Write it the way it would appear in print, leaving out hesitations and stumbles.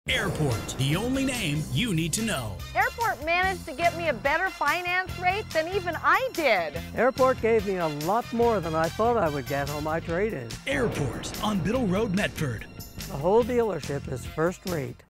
Airport, the only name you need to know. Airport managed to get me a better finance rate than even I did. Airport gave me a lot more than I thought I would get on my trade-in. Airport on Biddle Road, Medford. The whole dealership is first rate.